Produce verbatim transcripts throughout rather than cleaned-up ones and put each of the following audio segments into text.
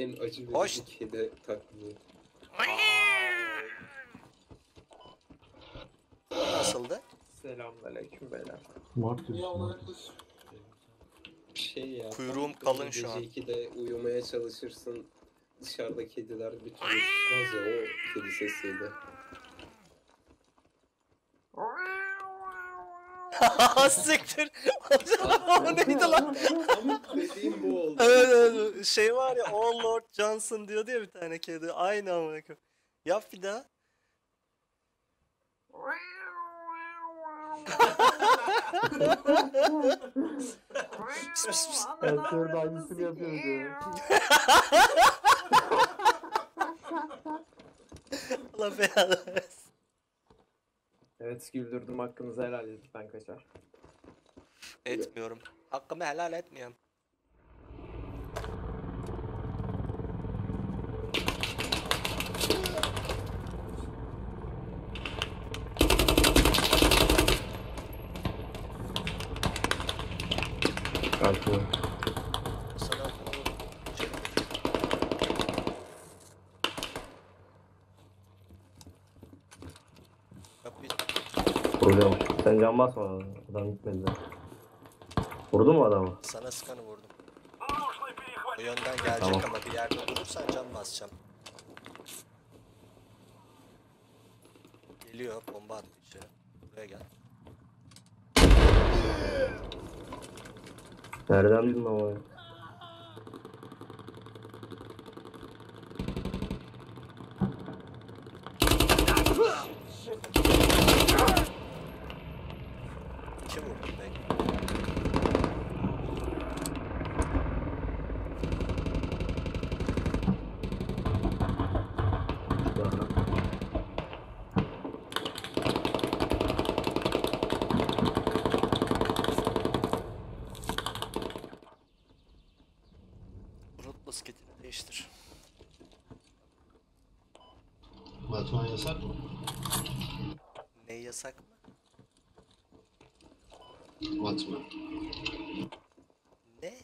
en acı Hoş. verici kedi taklidi. Nasıldı? Selamünaleyküm beyler. Mart diyorsun. Şey ya. Kuyruğum tam kalın böyle şu an. Gece ikide uyumaya çalışırsın. Dışarıda kediler bir türlü çıkmaz ya, o kedi sesiydi. Siktir. O neydi lan? Dediğim bu oldu. Evet, evet. Şey var ya, Oh Lord Johnson diyordu ya bir tane kedi. Aynı amına koyayım. Yap bir daha. Pıs pıs pıs. Elsevier de aynısını yapıyoruz ya. Allah belanı versin. Evet, güldürdüm, hakkınızı helal edin, ben kaçar. Etmiyorum. Hakkımı helal etmiyorum. Kalkıyor. Sana şey- Kapıyı Hocam sen can basma, adam gitmedi. Vurdu mu adamı? sana sıkanı vurdum. O yönden gelecek Tamam. ama bir yerde durursan can basacağım. Geliyor, bomba attı içeri. Buraya gel. Nereden bildin ama ya? Kim vurdu be? Root basketini değiştir. Batuhan yasak mı? Ne yasak mı? Batman. Ne?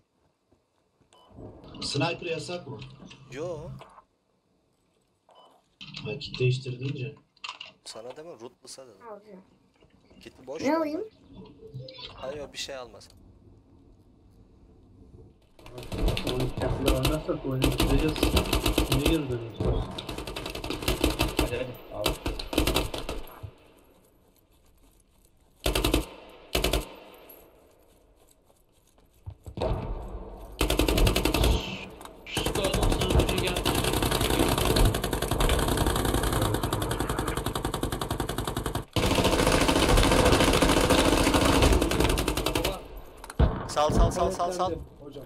Sniper yasak mı? Yo. Ha, kit değiştir deyince. Sana deme, Rootless'a dedim. Alacağım. Kiti boş Ne ver. alayım? Hayır, bir şey almaz. Oyun kendine oynarsak oyunu bitireceğiz. Niye geri dönüyorsunuz? Hadi hadi al. Sal sal sal sal sal. Hocam.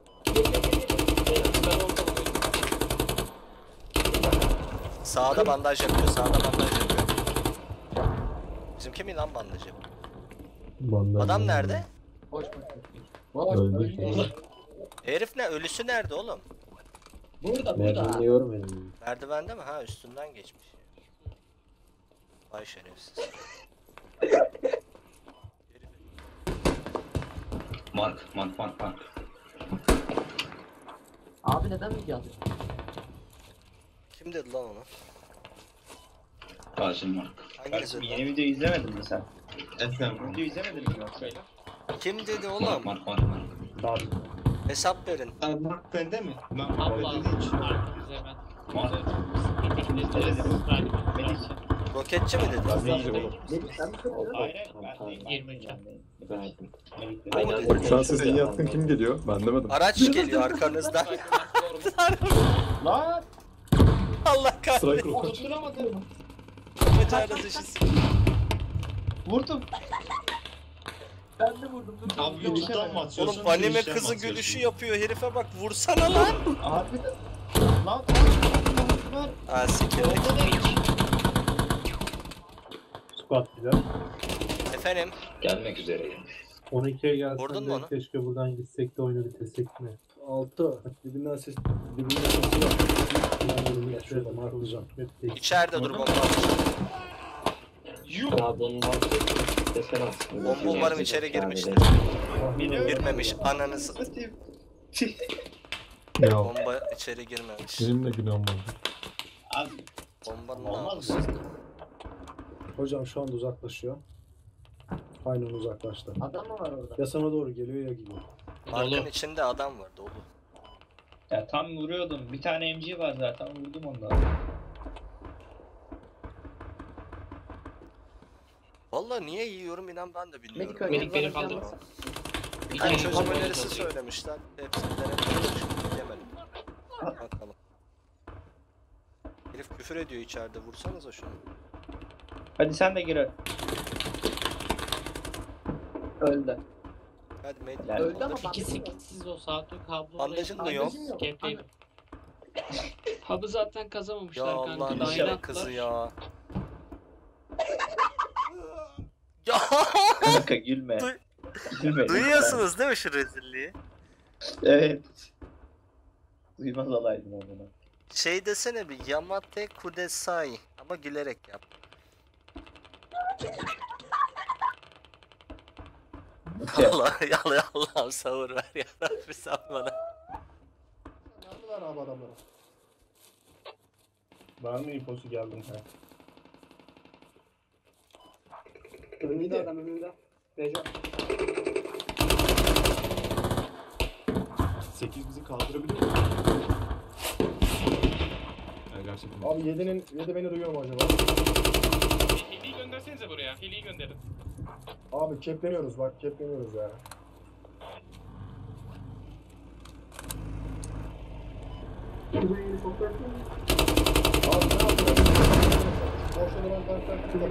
Sağda bandaj yapıyor, sağda bandaj yapıyor. Bizimki mi lan bandaj yapıyor? Bandaj Adam bandaj. nerede? Öldü. Herif ne? Ölüsü nerede oğlum? Nereden görmedim. Merdivende mi? Ha, üstünden geçmiş. Vay şerefsiz. Mark, Mark, Mark, Mark. Abi neden mi geldin? Kim dedi lan onu? Karşım Mark. Hangisi dedi lan? Yeni video izlemedin mi sen? Efendim? Video izlemedin mi yoksa? Kim dedi Mark, oğlum? Mark, Mark, Mark. Hesap verin. Abi Mark bende mi? Mark Allah bende değil. bize ben. Mark. Roketçi mi dedi? Hayır, ben değil. yirmi üç. O mu dedi? Şu an siz en yatkın kim geliyor? Ben demedim. Araç geliyor arkanızdan. Lan! Allah Striker kahretsin. o kaç. Tutturamadım. Bacağınız işi. Vurdum. Ben de vurdum. Dur. Abi YouTube'dan mı atıyorsun? Oğlum anime Twitch'ten mi kızı atıyorsun? gülüşü yapıyor herife bak, vursana lan. Abi de. Lan! Lan! Ha sikerek. Squad bilen. Efendim? Gelmek üzereyim. on ikiye gelsen Vurdun mu de onu? keşke buradan gitsek de oyunu bitirsek mi? Altı. Dibinden ses. Dibinden ses var. Yani Ya şurada marklayacağım. İçeride dur, bomba atacağım. Abi onun desene aslında. Bomba umarım içeri girmiştir. Girmemiş, ananı satayım. Ya Bomba içeri girmemiş. benim de günahım var. Abi Bombanın olmaz namusu. mı? Hocam şu anda uzaklaşıyor. Aynen uzaklaştı. Adam mı var orada? Ya sana doğru geliyor ya gidiyor. Markın Dolu. içinde adam var dolu. Ya tam vuruyordum. Bir tane M G var zaten. Vurdum ondan. Vallahi niye yiyorum inan ben de bilmiyorum. Medikal Medik beni gel, bana kaldır. canlı. Hani çözüm önerisi söylemişler. Hepsini denemedim. Yemedim. Bakalım. Herif küfür ediyor içeride. Vursanıza şunu. Hadi sen de gir. Öldü. Hadi med. Helal. Öldü ama İki bandajım yok. sekitsiz o saatlik kablo. Bandajın mı yok? Bandajım yok. Gameplay. Hub'ı zaten kazamamışlar Ya kanka. Allah'ın Dahil aşağı attılar. kızı ya. Ya Kanka gülme. Duy- Gülme. duyuyorsunuz değil mi şu rezilliği? Evet. Duymaz olaydım onu. Şey desene bir Yamate Kudesai ama gülerek yap. Allah ya Allah'ım sabır ver ya Rabbi sen bana. Nerede abi adamları? Var mı infosu geldim ha? Önünde adam önünde. Rejo. sekiz bizi kaldırabiliyor mu? Ya gerçekten. Abi yedinin yedi beni duyuyor mu acaba? Heli'yi göndersenize buraya. Heli'yi gönderin. Abi kepleniyoruz bak kepleniyoruz ya. Abi ne yapıyorsun? Boşta duran tanklar tutalım.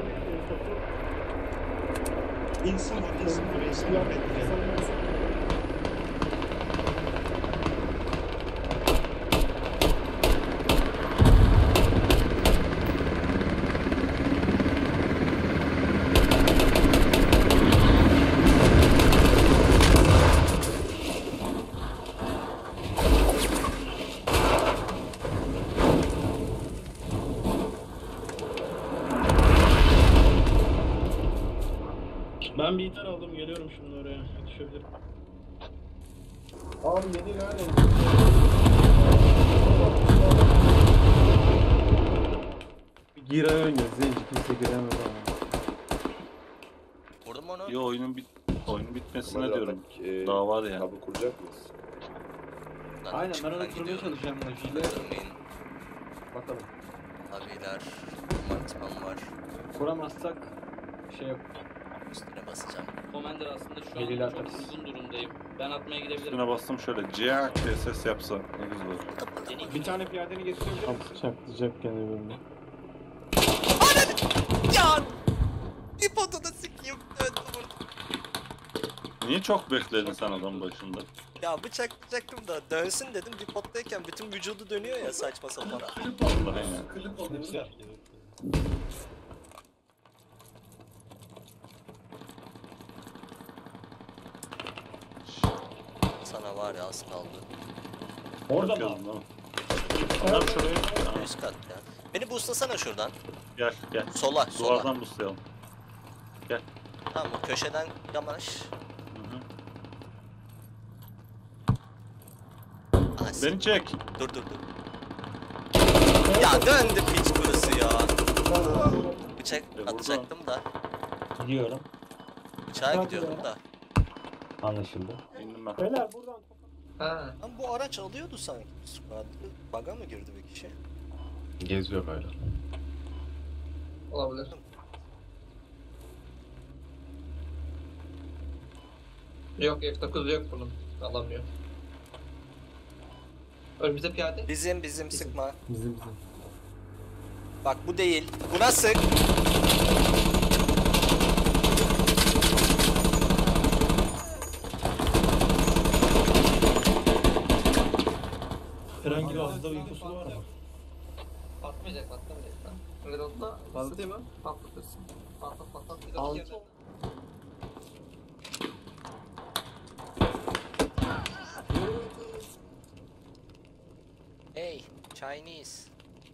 İnsan var, insan var, insan var. Bekle. Ben bir iter aldım, geliyorum şimdi oraya. Düşebilirim. Abi yedi nerede? Gir ön ya zenci kimse giremez ama. Vurdun mu onu? Yo oyunun bit oyunun bitmesine diyorum. Daha var ya. Abi kuracak mıyız? Lan Aynen, ben çıkmadan onu kurmaya gidiyorum. çalışacağım bu işi. Öldürmeyin. Bakalım. Abiler. Martman var. Kuramazsak şey yok. Üstüne basacağım. Commander aslında şu Heli'yle an çok atarız. uygun durumdayım. Ben atmaya gidebilirim. Üstüne bastım şöyle. Ciyak diye ses yapsa ne güzel olur. Bir tane piyadeni getirebilir misin? Çaklayacak gene birini. Ya! Bir potada sikiyim. Evet vurdum. Niye çok bekledin sen adam başında? Ya bıçaklayacaktım da dönsün dedim bir pottayken bütün vücudu dönüyor ya saçma sapan. Allah'ın ya. Sana var ya az kaldı. Orada mı? Değil mi? Adam şuraya. Ha, Üst kat ya. Beni boostlasana şuradan. gel gel. Sola, sola. Duvardan buslayalım. Tamam o köşeden yamaç. Hı hı. As- Beni çek. Dur dur dur. Ya döndü piç kurusu ya. Bıçak E, vurdu. atacaktım da. Gidiyorum. Bıçağa gidiyordum da. Anlaşıldı. İndim ben. Beyler buradan. Ha. Lan bu araç alıyordu sanki. Squad. Bug'a mı girdi bir kişi? Geziyor böyle. Olabilir. Yok F dokuz yok bunun. Alamıyor. Önümüzde piyade. Bizim bizim sıkma. Bizim bizim. Bak bu değil. Buna sık. Herhangi bir hafıza infosu var mı? Patmayacak patlamayacak lan. Öyle olsa Patlatayım mı? patlatırsın. Patlat patlat. Bir Altı. dakika. Hey, Chinese.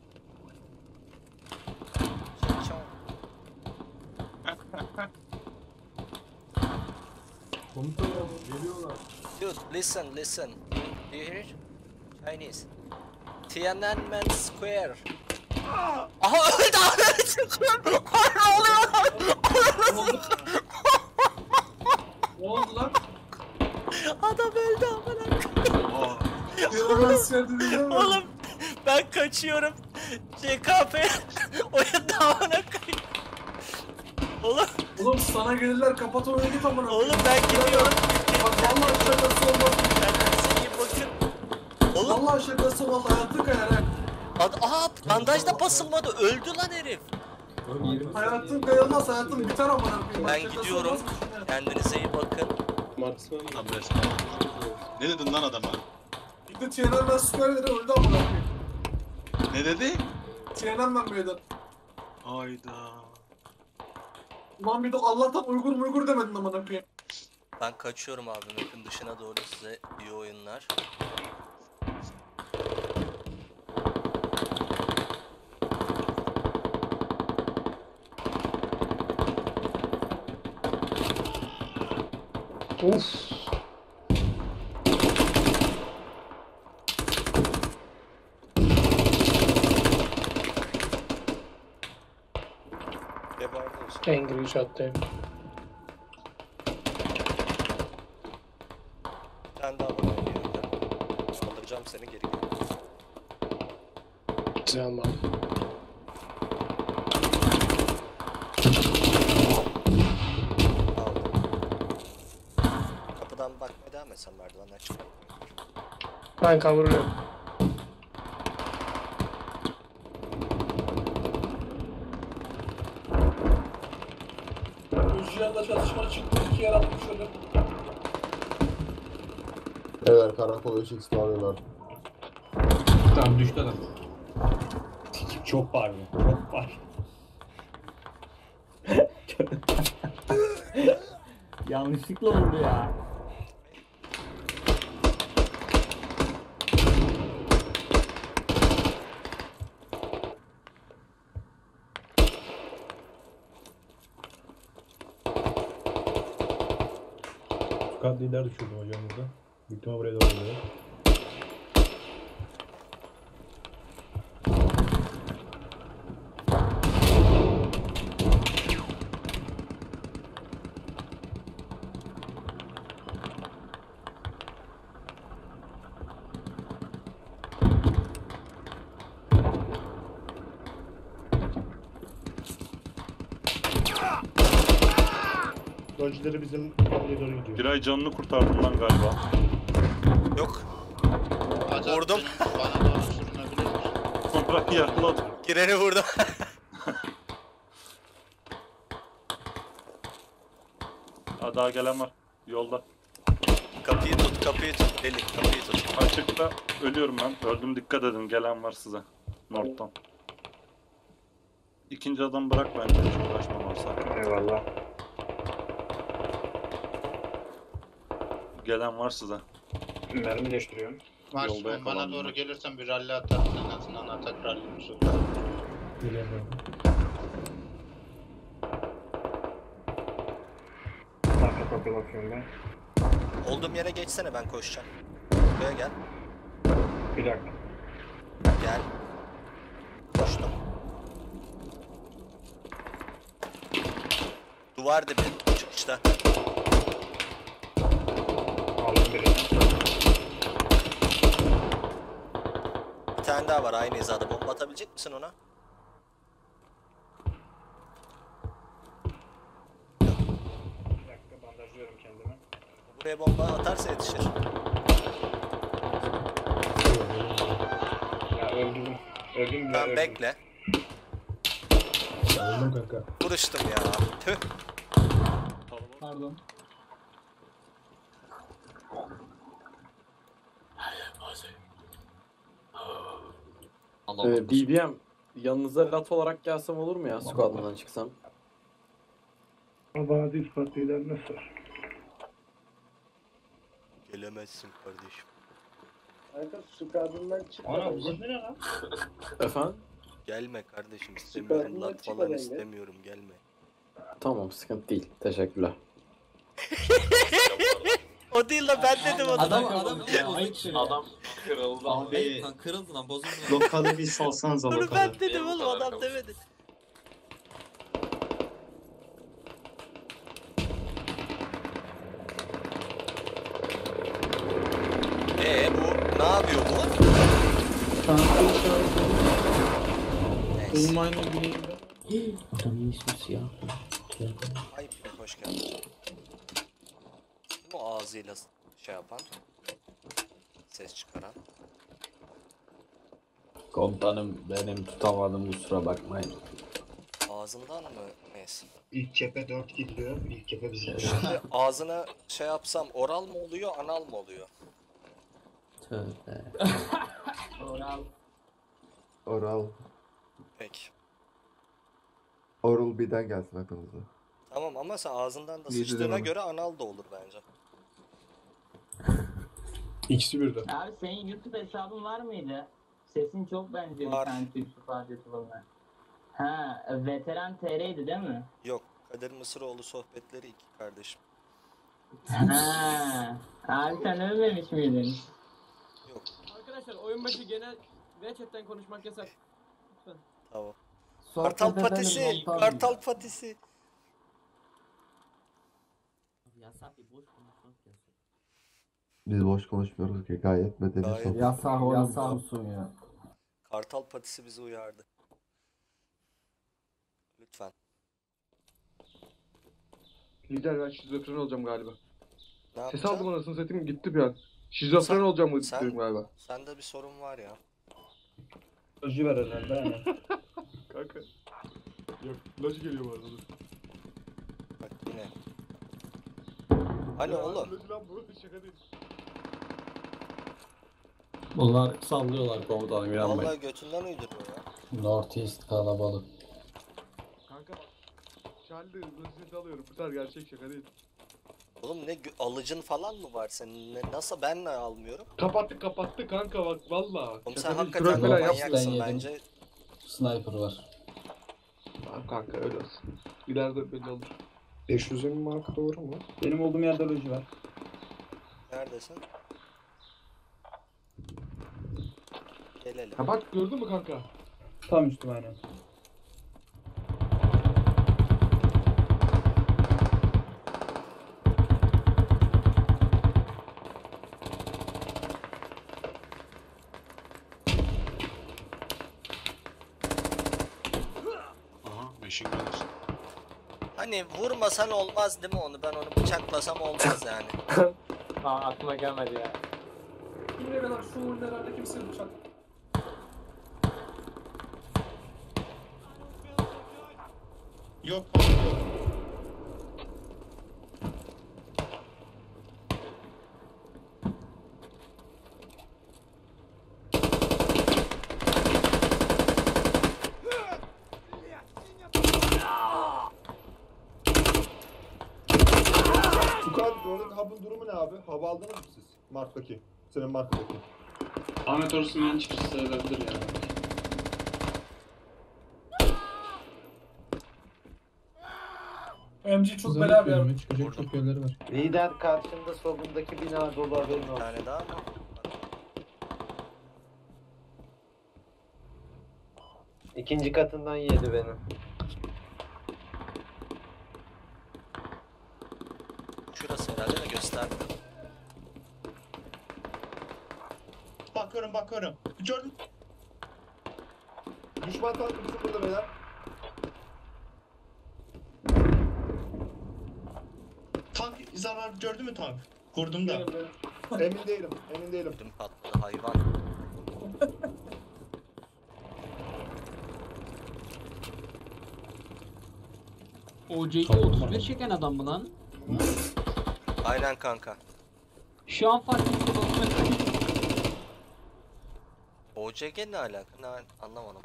Chichon. Komutanım geliyorlar. Dude, listen, listen. Do you hear it? Chinese. Tiananmen Square. Aha öldü ananı çıkıyorum. Ne oluyor lan? Ne oldu lan? Adam öldü amına. Oğlum. Oğlum ben kaçıyorum. C K P oyunda amına koyayım. Oğlum, Oğlum sana gelirler kapat oyunu git amına. oğlum ben gidiyorum. Bak vallahi şakası olmaz. Kendinize iyi bakın. Oğlum Vallahi şakası olmaz. Hayatı kayar ha. ad aa bandaj da basılmadı. Öldü lan herif. Hayatın kayılmaz. Hayatın biter amına koyayım. Ben Şakası gidiyorum. olmaz mı şimdi? Kendinize iyi bakın. Marksman mı? Tam resmen. Ne dedin lan adama? Gitti Tiananmen Square'leri öldü amına koyayım. Ne dedi? Tiananmen meydan. Hayda. Ulan bir de Allah'tan uygur muygur demedin amına koyayım. Ben kaçıyorum abi. Map'in dışına doğru size iyi oyunlar. Uf. Geberdi olsun. Angry shot'tayım. Bir tane daha var geliyor. Saldıracağım seni geri gel. Tamam. Aldım. Kapıdan bakmaya devam etsem merdivenler çıkar. Ben kavuruyorum. Ücriyatla çatışma çıktı. İki yer atmış öyle. Evet, karakol üç x alıyorlar. Tamam düştü adam. Çok var mı? Çok var. Yanlışlıkla vurdu ya. Squad lider düşürdüm hocam burada. Büyük ihtimal buraya doğru gidiyor. Dodge'leri bizim oraya doğru gidiyor. Bir ay canını kurtardım lan galiba. Yok. Vurdum. Bana doğru sürünebilir misin? Sonra yakaladım. Gireni vurdum. Aa, daha gelen var. Yolda. Kapıyı tut, kapıyı tut. Deli, kapıyı tut. Açıkta ölüyorum ben. Öldüm, dikkat edin. Gelen var size. North'tan. İkinci adam bırak bence. Hiç uğraşmam sakın. Eyvallah. Gelen var size. Mermi değiştiriyorum. Yolda Marsman bana yakalandım doğru ben. gelirsen bir rally atarsın en azından atak rallimiz olur. Geliyorum. Arka kapıya bakıyorum ben. Olduğum yere geçsene ben koşacağım. Buraya gel. Bir dakika. Gel. Koştum. Duvar dibi. Çıkışta. Aldım birini. Bir tane daha var aynı hizada. Bomba atabilecek misin ona? Bir dakika bandajlıyorum kendimi. Buraya bomba atarsa yetişir. Ya öldürdüm. Öldüm bile Tamam öldüm. bekle. Öldüm kanka. Vuruştum ya. Tüh. Pardon. Ee, B B M yanınıza lat olarak gelsem olur mu ya squad'dan çıksam? Bana değil partiler nasıl? Gelemezsin kardeşim. Kanka squad'ından çık. Ana bu ne lan? Efendim? Gelme kardeşim istemiyorum. Süper, Lat çık falan hadi. istemiyorum gelme. Tamam sıkıntı değil. Teşekkürler. O değil de ben dedim onu. Adam adam adam Kırıldı. Abi Lan kırıldı lan bozuldu. lokalı bir salsanıza Onu lokalı. ben dedim oğlum, adam demedi. Eee bu ne yapıyor bu? Neyse. Olmayla güneyinde. Adam iyisiniz ya. Ayıp be, hoş geldin. Bu ağzıyla şey yapan, ses çıkaran. Komutanım benim tutamadım, kusura bakmayın. Ağzından mı? Neyse. İlk cephe dört gidiyor. İlk cephe bize. Şimdi ağzına şey yapsam oral mı oluyor, anal mı oluyor? Tövbe. Oral. Oral. Peki. Oral birden gelsin aklınıza. Tamam ama sen ağzından da İyi sıçtığına dedim göre anal da olur bence. İkisi birden. Abi senin YouTube hesabın var mıydı? Sesin çok benziyor Var. bir tane Türk Süper YouTuber'ına. Ha, Veteran T R'ydi değil mi? Yok. Kadir Mısıroğlu sohbetleri iki kardeşim. Ha, abi sen ölmemiş miydin? Yok. Arkadaşlar oyun başı genel ve chatten konuşmak yasak. Lütfen. Tamam. Kartal patisi. Kartal patisi. Yasak bir boş konuşmak yasak. Biz boş konuşmuyoruz ki, gayet medeni Gayet. sohbet. Yasak oğlum, yasak ya. Kartal patisi bizi uyardı. Lütfen. Lider ben şizofren olacağım galiba. Ne Ses yapacaksın? aldım anasını satayım gitti bir an. Şizofren Sen- olacağım mı sen- diyorum galiba. Sende bir sorun var ya. Loji ver herhalde. Aynen. Kanka. Yok, loji geliyor bu arada. Bak yine. Hani oğlum? Loji lan bu, şaka değil. Bunlar sallıyorlar komutanım, inanmayın. Vallahi götünden uyduruyor ya. North East kalabalık. Kanka bak. Charlie loji alıyorum. Bu kadar gerçek, şaka değil. Oğlum ne gö- alıcın falan mı var senin? Ne, nasıl ben ne almıyorum? Kapattık kapattık kanka bak valla. Oğlum Şaka sen değil, hakikaten troll falan yapma. manyaksın Ben yedim. bence. Sniper var. Tamam kanka öyle olsun. İleride belli olur. beş yüzün marka doğru mu? Benim olduğum yerde loji var. Neredesin? Gelelim. Ha bak gördün mü kanka? Tam üstüm aynen. Aha machine gun. Hani vurmasan olmaz değil mi onu? Ben onu bıçaklasam olmaz yani. Aa aklıma gelmedi ya. Kimlere lan şu ürünlerde kimse bıçak. Yok yok. Tukan oradaki hub'ın durumu ne abi? Hub aldınız mı siz? Mark'taki. Senin mark'taki. Ahmet Orsimen çıkışı sayılabilir ya. M G çok bela bir yer. Çıkacak çok yerleri var. Lider karşında solundaki bina dolu, haberin Bir olsun. tane daha mı? İkinci katından yedi beni. Şurası herhalde de gösterdi. Bakıyorum bakıyorum. Gördün. Düşman tankı bizim burada beyler. Tank zarar gördü mü tank? Vurdum da. Emin değilim, emin değilim. Ödüm patladı hayvan. O C G otuz bir çeken adam mı lan? Aynen kanka. Şu an fark ettim. O C G ne alaka? Ne anlamadım.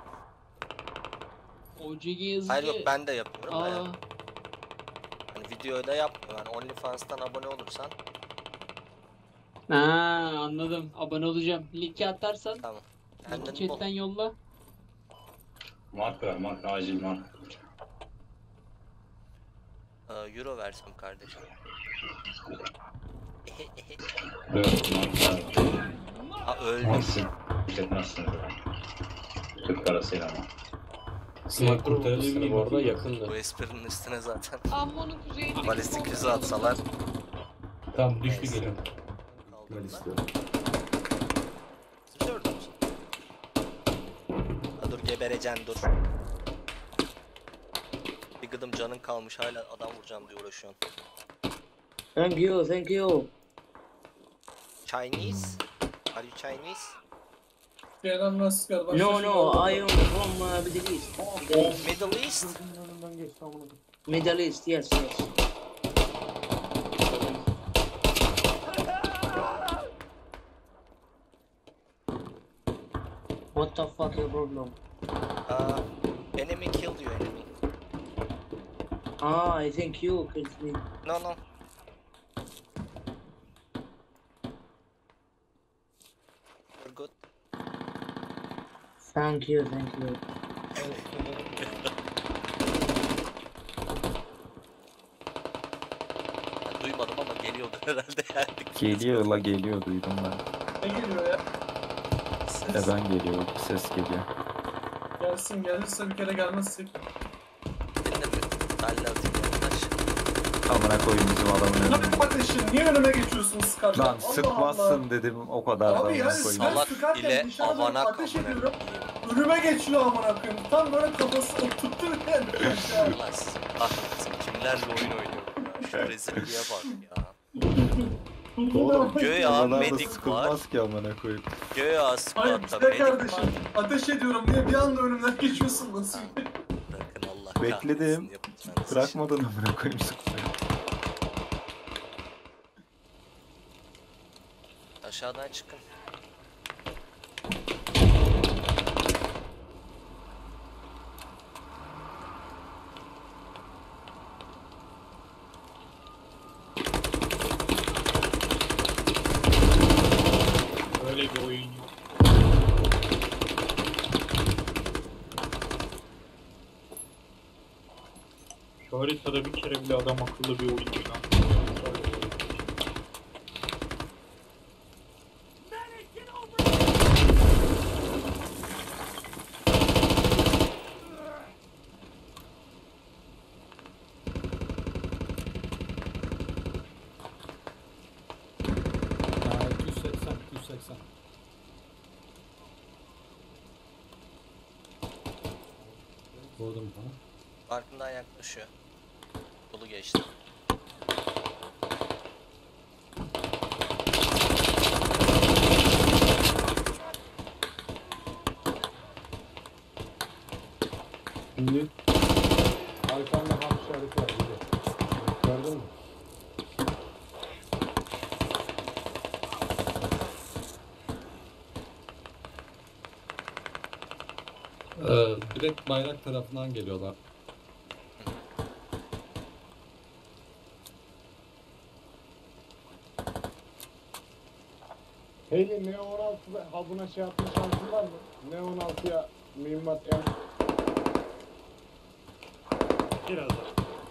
O C G yazıcı. Hayır yok ben de yapıyorum da ya. Aa, Hani videoda yapmıyorum. Yani OnlyFans'tan abone olursan ha, anladım. Abone olacağım. Linki atarsan tamam. Kendin bul. chatten yolla. Mark ver, mark, acil mark. Ee, Euro versem kardeşim. Ha öldü. Nasıl? Hissetmezsiniz. Türk parasıyla ama. Sniper kurtarırsın bu arada yakındı. Bu esprinin üstüne zaten. Ammon'un kuzeyinde. Balistik füze atsalar. Tamam düştü Neyse. gelin. Ben istiyorum. Siz orada mısın? Ha, dur gebereceksin dur. Bir gıdım canın kalmış hala adam vuracağım diye uğraşıyorsun. Thank you, thank you. Chinese? Are you Chinese? Gelen nasıl kardeş? No, no, I am from uh, Middle East. Middle East? Middle East, yes, yes. What the fuck your problem? Uh, enemy killed you enemy. Ah, I think you killed me. No no. You're good. Thank you, thank you. Ben duymadım ama geliyordu herhalde yani. Geliyor la geliyor duydum ben. Ne geliyor ya? E ben geliyor ses geliyor. Gelsin gelirse bir kere gelmezsek. Ben de bir talle atayım arkadaş. Amına koyayım bizim adamın Lan önüne. kardeşim niye önüme geçiyorsun sıkarken? Lan Allah sıkmazsın Allah. dedim o kadar da Abi amına yani koyayım. ben Salak sıkarken ile dışarıdan avanak ateş amına ediyorum. Önüme geçiyor amına koyayım. Tam böyle kafası oturttu yani. Allah kahretsin kimlerle oyun oynuyorum ya. Şu rezilliğe bak ya. Oğlum Göya oralarda medik var. sıkılmaz ki amına koyayım. Göya Hayır squat'ta işte medik var. kardeşim. Ateş ediyorum diye bir anda önümden geçiyorsun nasıl? Bırakın Allah Bekledim. kahretsin yapacağınız işi. Bırakmadın amına koyayım sıkmayı. Aşağıdan çıkın. Öyle bir oyun yok. Şu haritada bir kere bile adam akıllı bir oyun oynandı. iki yüz seksen iki yüz seksen. Vurdum bana. Farkından yaklaşıyor. Dolu geçti. Şimdi arkanda ham işareti var. Biri. Gördün mü? Ee, direkt bayrak tarafından geliyorlar. Heli Ne on altı ve habuna şey yapma şansın var mı? Ne on altıya mühimmat en... Biraz daha.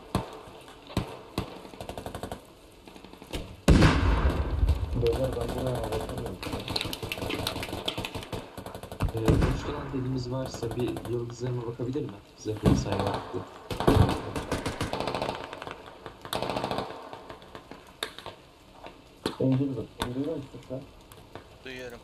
Beyler ben buraya bakamıyorum. Ee, Boşkalan dediğimiz varsa bir yıldızlarına bakabilir mi? Zefir sayı vakti. İncil'dir. İncil'dir misin sen? Duyuyorum.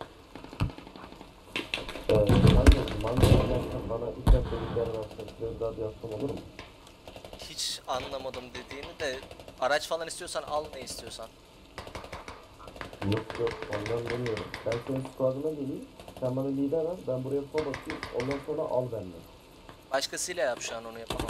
Ee, Manda, Manda yazarsan bana iki hafta bir yer versen, biraz daha bir yapsam olur mu? Hiç anlamadım dediğini de araç falan istiyorsan al ne istiyorsan. Yok yok, ondan demiyorum. Ben senin squad'ına geleyim, sen bana lider ver, ben buraya sol atayım, ondan sonra al benden. Başkasıyla yap şu an onu yapamam.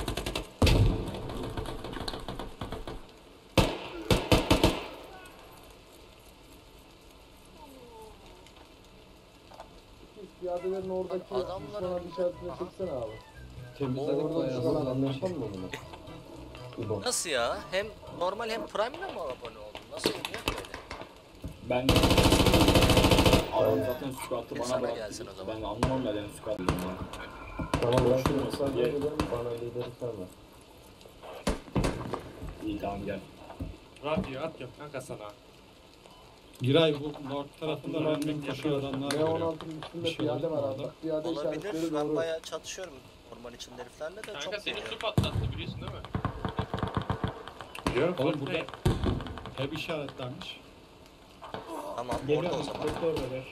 Piyadelerin oradaki Adamlar düşmanın işaretine çeksene abi. Temizledik Orada bayağı. düşman Allah'ım anlaşman mı bunu? İbo. Nasıl ya? Hem normal hem Prime'le mi abone oldun? Nasıl oluyor böyle? Ben adam zaten squat'ı Bir bana sana bıraktı. gelsin o zaman. Ben anlamam neden squat dedim bana. Tamam ben senin Boşturmasın squad'ına diye. gelirim, bana lideri sen ver. İyi tamam gel. Radyo at yap kanka sana. Giray bu north tarafında random koşuyor adamlar M görüyor. on altının üstünde Bir şey piyade oldu mu var orada? abi. Piyade işaretleri Olabilir. Ben doğru. bayağı çatışıyorum orman içinde heriflerle de Kanka çok seni geliyor. su patlattı biliyorsun değil mi? Biliyorum. Oğlum burada hep işaretlenmiş. Tamam orada Geliyorum. o zaman. Doktor bebe.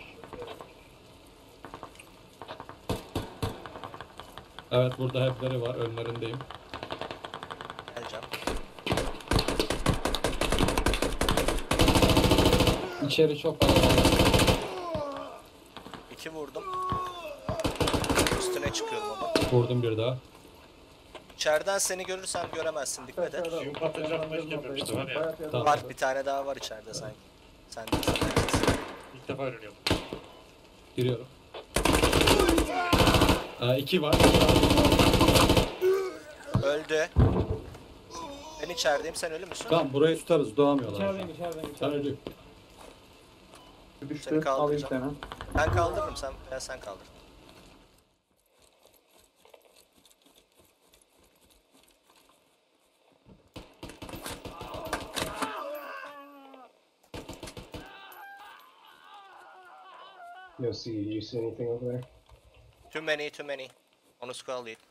Evet burada hepleri var. Önlerindeyim. Geleceğim. İçeri çok var. İki vurdum. Üstüne çıkıyorum ama. Vurdum bir daha. İçeriden seni görürsem göremezsin. Dikkat et. Şu patlıcan baş yapmıştı var ya. Tamam. Var bir tane daha var içeride sanki. Sen de sen de. İlk defa öğreniyorum. Giriyorum. Aa, iki var. Öldü. Ben içerideyim, sen ölü müsün? Tamam burayı tutarız. Doğamıyorlar. İçeriden içeriden Sen içeriden. ölü. Seni Düştü. Alayım kaldıracağım. seni. Ben kaldırırım, sen veya sen kaldır. You see, you see anything over there? Too many, too many. Onu skull lead.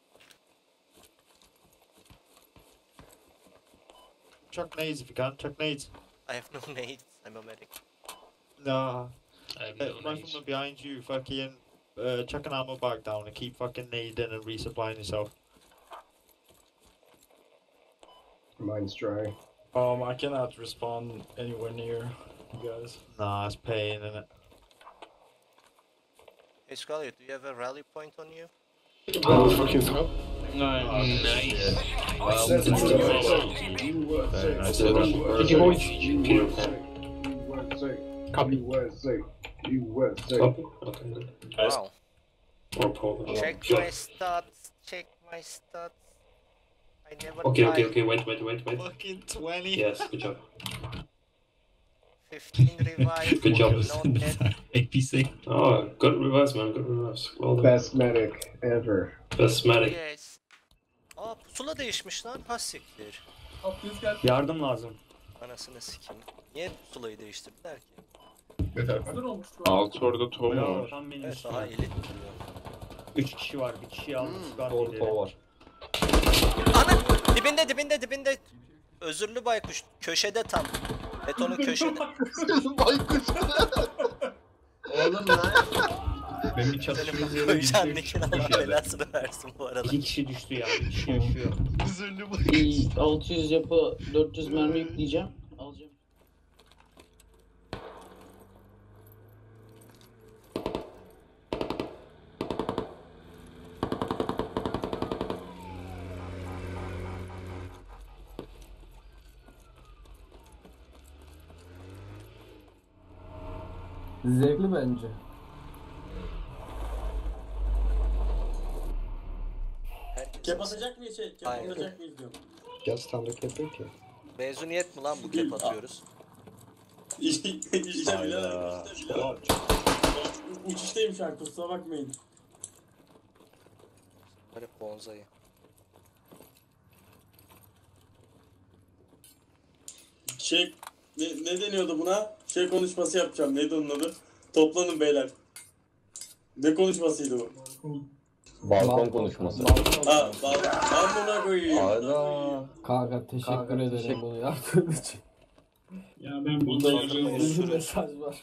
Chuck nades if you can. Chuck nades. I have no nades, I'm a medic. Nah. I have Uh, no run nades. from the behind you, fucking uh, chuck an ammo bag down and keep fucking nading and resupplying yourself. Mine's dry. Um, I cannot respawn anywhere near you guys. Nah, it's pain, innit? Hey Scully, do you have a rally point on you? Oh, fucking hell. Nice. Very nice. Thank you, boys. U S A. Copy. U S A. U S A. Wow. Or Poland. Check my stats, check my stats. I never Okay, died. okay, okay, wait, wait, wait, wait. Fucking twenty. Yes, good job. fifteen revive. Good job. No dead. A P C. Oh, good revives, man, good revives. Well done. Best medic ever. Best medic. Yes. Aa pusula değişmiş lan. Ha siktir. Yardım lazım. Anasını sikeyim. Niye pusulayı değiştirdiler ki? Alt orada tohum var. Evet daha elit duruyor. Üç kişi var. Bir kişiyi aldım. Doğru tova var. Ana! Dibinde dibinde dibinde. Özürlü baykuş. Köşede tam. Betonun köşede. Baykuş. Oğlum lan. Ben bir çatışma üzerine Koyacağın bir nikin Allah belasını versin bu arada. İki kişi düştü ya. Bir kişi yaşıyor. Özürlü baykuş. altı yüz yapı dört yüz mermi yükleyeceğim. Alacağım. Zevkli bence. Kep atacak mıyız şey? Kep atacak mıyız diyorum. Gel standart yapıyor ki. Mezuniyet mi lan bu kep atıyoruz? İşte bile uçuştayım şu an, kusura bakmayın. Garip bonzayı. Şey, ne, ne deniyordu buna? Şey konuşması yapacağım, neydi onun adı? Toplanın beyler. Ne konuşmasıydı bu? Balkon konuşması. Ha, ben buna koyayım. Hayda. Kanka teşekkür Kanka, ederim teşekkür... bunu yaptığın için. Ya ben burada Bir mesaj var.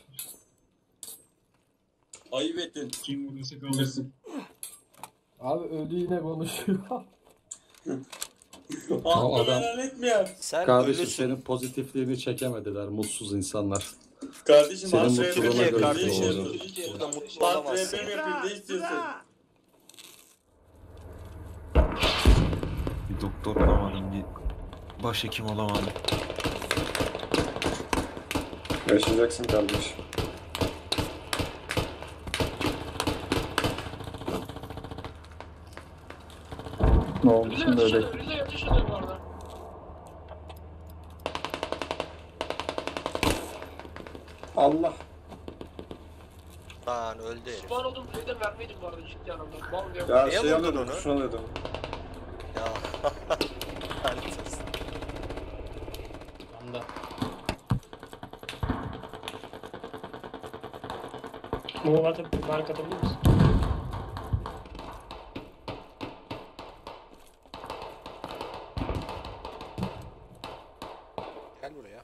Ayıp ettin. Kim vurursa kaldırsın. Abi ölü yine konuşuyor. Allah adam- helal etmiyor. Sen Kardeşim ölüsün. senin pozitifliğini çekemediler mutsuz insanlar. Kardeşim Senin hasret mutluluğuna Türkiye göre kardeşim. oldu. Burada mutlu Bak olamazsın. R P mi yapayım, ne istiyorsun? Bir doktor olamadım, bir başhekim olamadım. Yaşayacaksın kardeşim. Ne olmuşsun böyle? Rize yatış ediyor bu arada. Allah. Lan öldü herif. Spawn oldum Rize'den vermeydim bu arada ciddi anlamda. Bal diyor. Ya Niye şey vurdun alıyordum, onu? kurşun alıyordum. Ya. Lanet olsun. Anda. Smoke atıp bark atabilir misin? Gel buraya.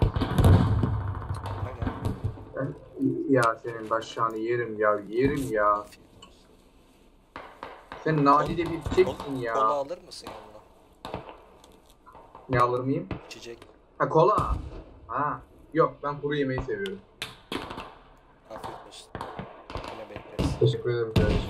Ya senin başağını yerim ya, yerim ya. Sen nadide bir çeksin ya. Kola alır mısın yanına? Ne alır mıyım? İçecek. Ha kola. Ha. Yok, ben kuru yemeği seviyorum. Afiyet olsun. Yine bekleriz. Teşekkür ederim kardeşim.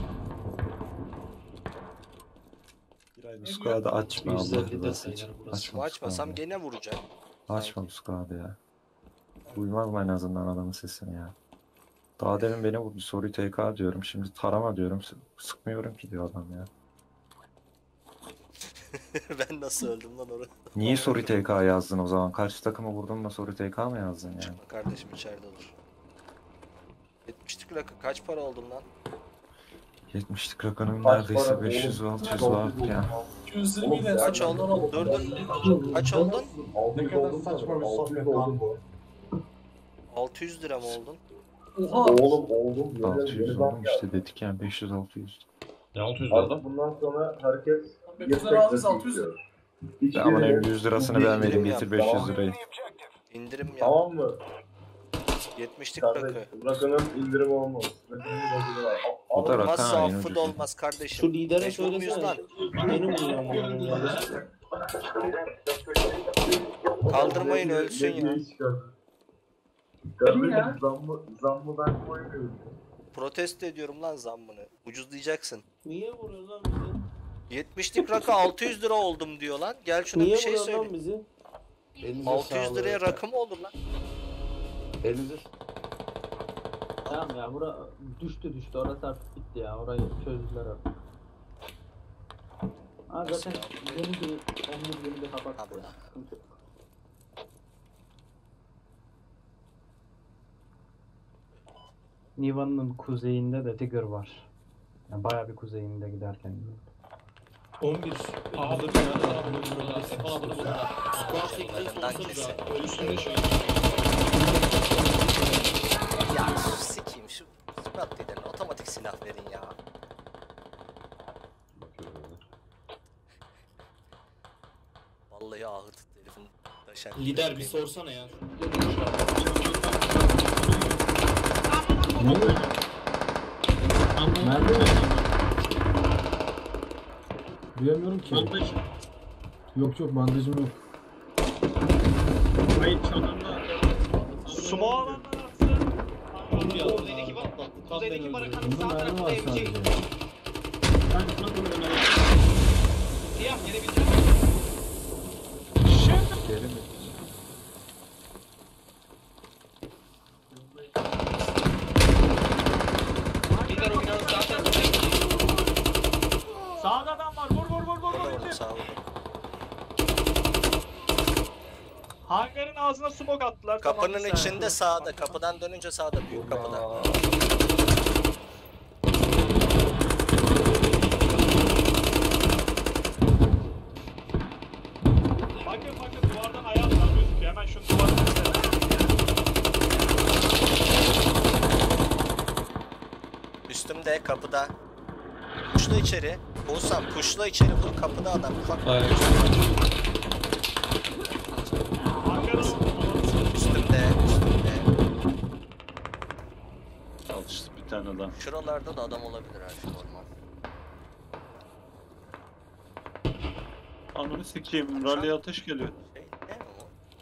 Bu squad'ı açma yüz elli Allah'ını de seversen. sayılır burası. Açma Bu bu açmasam squad'ı. gene vuracağım. Açma bu squad'ı ya. Duymaz mı en azından adamın sesini ya? Daha demin beni vurdu. Soruyu T K diyorum. Şimdi tarama diyorum. Sı- Sıkmıyorum ki diyor adam ya. Ben nasıl öldüm lan orada? Niye soru T K yazdın o zaman? Karşı takıma vurdun da soru T K mı yazdın yani? Kardeşim içeride olur. yetmişlik rakı kaç para oldun lan? yetmişlik rakanın Kaç neredeyse para beş yüz oğlum? altı yüz vardı ya. Kaç oldun? Dur dur. Kaç oldun? Ne kadar saçma bir sohbet lan bu. altı yüz lira mı oldun? Oğlum oldum. altı yüz oldum işte dedik yani beş yüz altı yüz. Ne altı yüz Artık oldu? bundan sonra herkes Biz aldınız altı yüz lira. Ben ama en yüz lirasını ben vereyim indirim getir beş yüz lirayı. İndirim ya. Tamam mı? yetmişlik rakı. Kardeş, Rakanın indirimi olmaz. Rakanın indirimi var. O da rakı Olmazsa ha en affı ucuzu. da olmaz kardeşim. Şu lidere Beş vurmuyuz söylesene. lan. Benim uyuyorum oğlum ya. Kaldırmayın ölsün ya. Kardeşim zammı, zammı ben koymuyorum. Protesto ediyorum lan zammını. Ucuzlayacaksın. Niye vuruyorsun lan bizi? yetmişlik rakı altı yüz lira oldum diyor lan. Gel şuna Niye bir şey vuruyorsun lan söyle. bizi? Elinize altı yüz sağlık. liraya rakı mı olur lan? Elinize Tamam ya bura düştü düştü orası artık bitti ya orayı çözdüler artık. Ha zaten yeni bir on bir yeni bir kapattı ya. Sıkıntı yok. Niva'nın kuzeyinde de Tigger var. Yani bayağı bir kuzeyinde giderken. on bir. Aldık ya. F on adını buldular. Yanlarından kesin. Üstünde şey. Ya sikeyim şu squad liderine otomatik silah verin ya. Vallahi ahır tuttu herifin taşan. Lider bir sorsana ya. Nerede? Duyamıyorum ki. Yok yok bandajım yok. Hayır çadırda. Sumo alanlar atsın. Kuzeydeki var. Kuzeydeki barakanın sağ tarafında evcil. Siyah gelebilecek. Geri mi? Lider o binanın sağ tarafında. Sağda adam var. Vur vur vur vur Orada vur. vurdum sağ vurdum. Hangarın ağzına smoke attılar. Kapının Tamam, içinde sen- sağda. Kapıdan dönünce sağda. Büyük kapıda. Bakın bakın duvardan ayaklar gözüküyor. Hemen şunu duvardan izleyelim. Üstümde kapıda. Puşla içeri. Oğuzhan puşla içeri. Vur kapıda adam. Ufak. Hangarın Üstümde. Üstümde. Al işte bir tane daha. Şuralarda da adam olabilir her şey normal. Ananı sikeyim. Rally ateş geliyor. Şey ne o?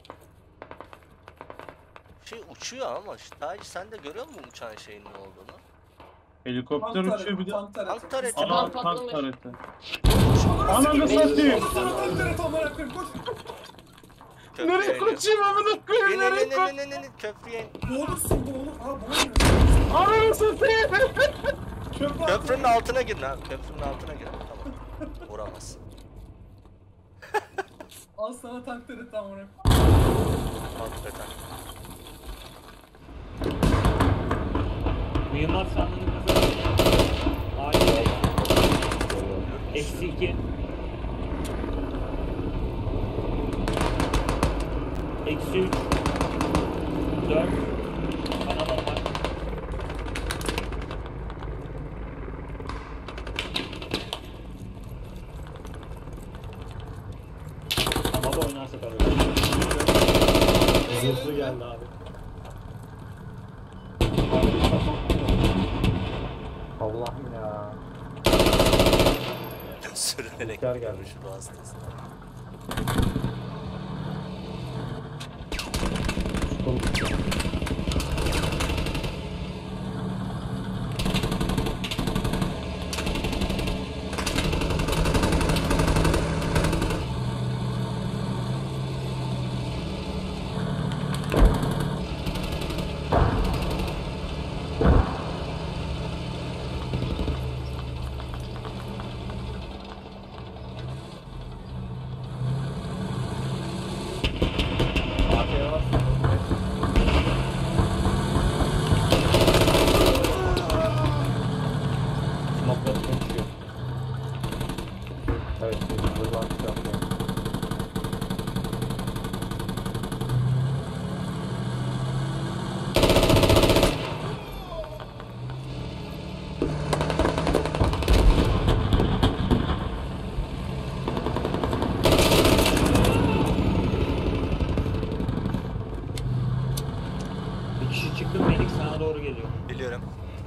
Şey uçuyor ama Taci sen de görüyor musun uçan şeyin ne olduğunu? Helikopter uçuyor bir de. Tank tareti. Ana tank tareti. Ananı satayım. Nereye kaçayım amına koyayım? Nereye kaçayım? Ne ne ne ne köprüye in. Boğulursun boğulur. Ha boğulur. Ananı satayım. Köprünün altına gir lan. Köprünün altına gir. Tamam. Vuramazsın. Al sana tank tarafı tam olarak. Hakikaten. Mühimmat sandığını kazanır. Aile. Eksi iki. Eksi üç. Dört. Kanal var. sefer. Zırhlı geldi abi. Allah'ım ya. Sürünerek Gel, gel. gelmiş bu hastası. Smoke'ları geçiyor. Evet, hızlı atış yapıyor. Bir kişi çıktı, Melik sana doğru geliyor. Biliyorum.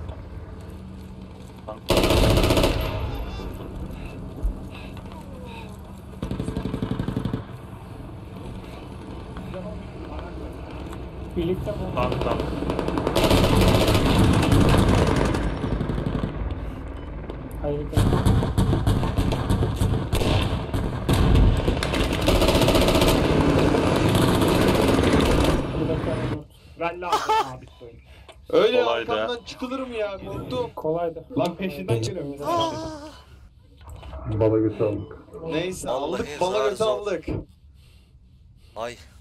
Birlikte mi? Tank tank. Hayır. Rally aldım abi oyun. Öyle Kolaydı arkamdan çıkılır mı ya? Korktum. Kolaydı. Lan peşinden geliyorum. Bala götü aldık. Neyse Vallahi aldık. zar Bala götü zor. aldık. Ay